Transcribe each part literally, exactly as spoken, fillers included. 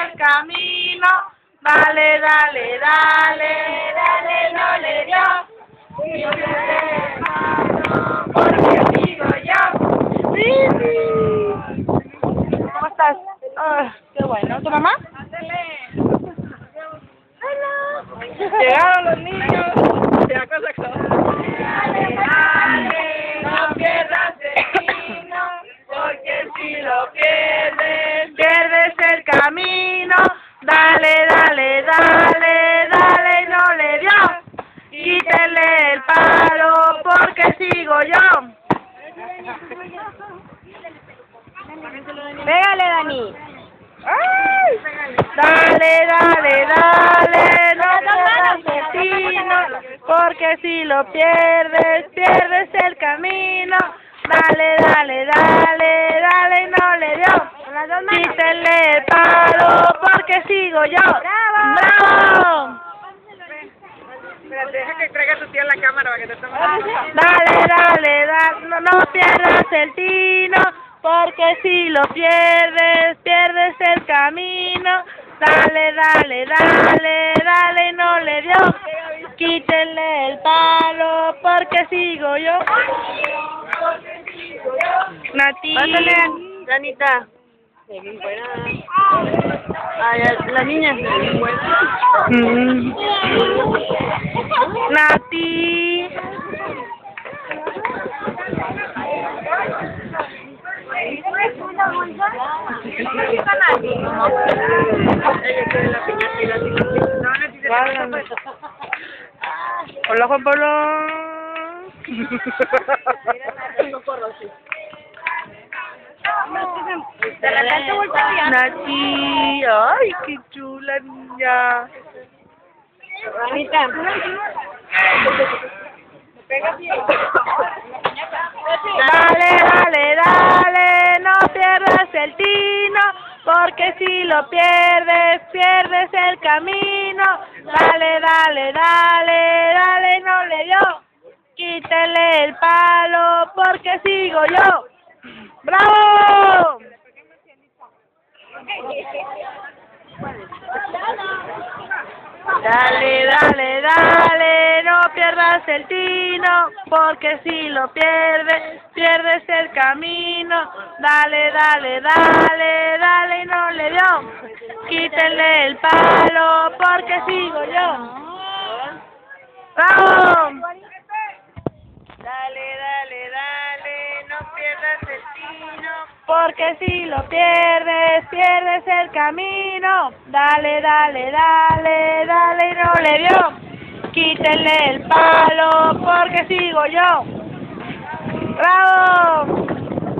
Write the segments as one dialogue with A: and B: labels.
A: el camino. Dale, dale, dale, dale, no le dio. Y yo le mano, porque sigo yo. Sí, sí. ¿Cómo estás? Oh, qué bueno. ¿Tu mamá? Llegaron los niños. Ya cosa que dale, dale, no pierdas el camino, porque si lo pierdes, pierdes el camino. Dale, dale, dale, dale, no le dio. Quítele el palo, porque sigo yo.
B: Pégale, Dani.
A: ¡Ay! Dale, dale, dale, no pierdas el destino, porque si lo pierdes, pierdes el camino. Dale, dale, dale, dale, no le dio. Quítele el palo, porque sigo yo.
B: ¡Bravo!
A: ¡Bravo!
B: Deja que traiga tu tía en la cámara para que te tome.
A: Dale, dale, dale, no, no pierdas el tino, porque si lo pierdes, pierdes el camino. Dale, dale, dale, dale, no le dio. Quítenle el palo, porque sigo yo. Nati.
B: Pásale, Danita. Ay, la niña.
A: Mm. Nati. Hola, Juan Pablo. Nati, ay, qué chula niña.
B: Anita.
A: Dale, dale, dale, no pierdas el tino, porque si lo pierdes, pierdes el camino. Dale, dale, dale, dale, no le dio. Quítele el palo, porque sigo yo. ¡Bravo! Dale, dale, dale, no pierdas el tino, porque si lo pierdes, pierdes el camino. Dale, dale, dale, dale, no le dio. Quítenle el palo, porque sigo yo. ¡Vamos! Dale, dale, dale, no pierdas el tino, porque si lo pierdes, pierdes el camino. Dale, dale, dale, dale, no le dio. Quítenle el palo, porque sigo yo. ¡Bravo!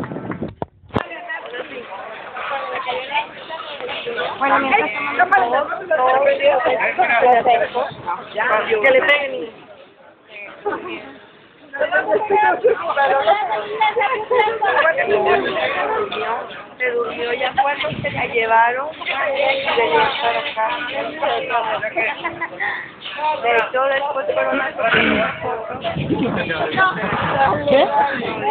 B: Bueno, mientras que le peguen.
A: Se durmió ya cuando se la llevaron venía para acá. De hecho, después fueron a tomar una foto.
C: ¿Qué?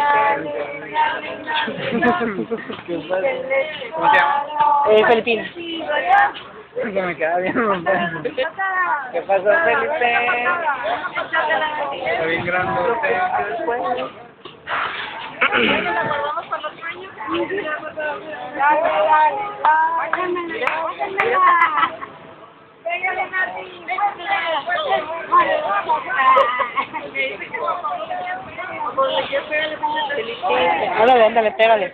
A: ¿Cómo se llama?
C: Eh, Felipín.
D: Que me queda bien. ¿Qué pasó, Felipe? Está bien grandote.
C: Ándale, ándale, pégale.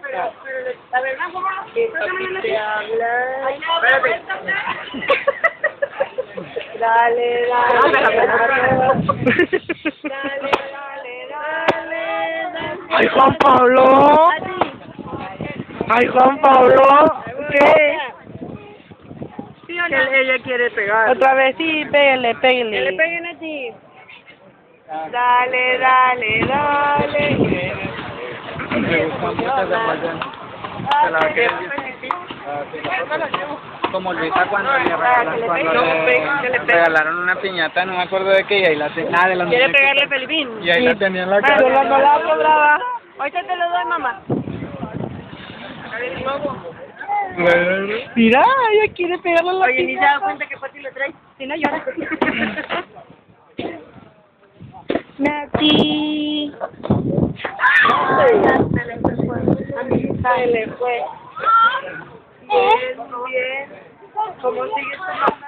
A: Dale, dale, dale, dale, dale,
C: ¡Ay, Juan Pablo! ¡Ay, Juan Pablo! ¿Qué?
B: Que ella quiere pegar.
C: Otra vez, sí, pégale,
B: Que le
C: pégale.
B: peguen a ti.
A: dale, dale, dale.
D: Me gustan mucho de Mayan. Se la va a querer como Luisa cuando le regalaron, cuando le regalaron una piñata, no me acuerdo de qué, y ahí la tenía. Ah, de los
B: ¿Quiere
D: muñecos.
B: pegarle Felipín?
D: Y ahí la tenía en la
C: Yo
D: cara.
C: la no la cobraba.
B: Ahorita te lo doy, mamá.
C: Mira, ella quiere pegarle a la
B: Oye, ni se da
C: piñata.
B: cuenta que Pati lo trae. Si no, llora.
A: Nati.
B: Se le fue. Bien, bien. ¿Cómo sigue tu mamá?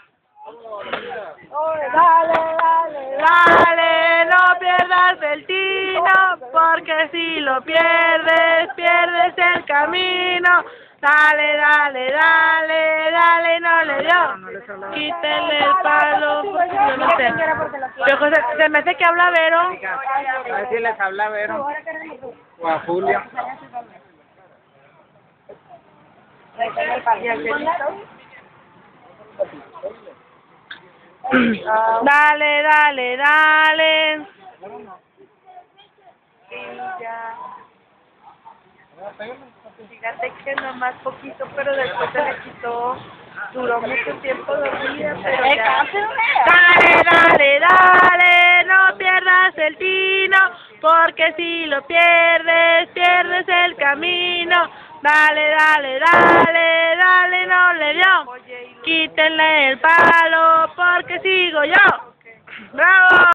A: Dale, dale, dale, no pierdas el tino, porque si lo pierdes, pierdes el camino. Dale, dale, dale, dale, no le dio. Quítele el palo, porque yo no sé. Yo, se, se me hace que habla Vero.
D: A ver si les habla Vero. O a Julio.
A: Dale, dale, dale.
B: Fíjate que nomás poquito, pero después se le quitó. Duró mucho tiempo dormida, pero ya.
A: Dale, dale, dale, no pierdas el tino, porque si lo pierdes, pierdes el camino. Dale, dale, dale, dale, no le dio. Quítenle el palo, porque sigo yo. ¡Bravo!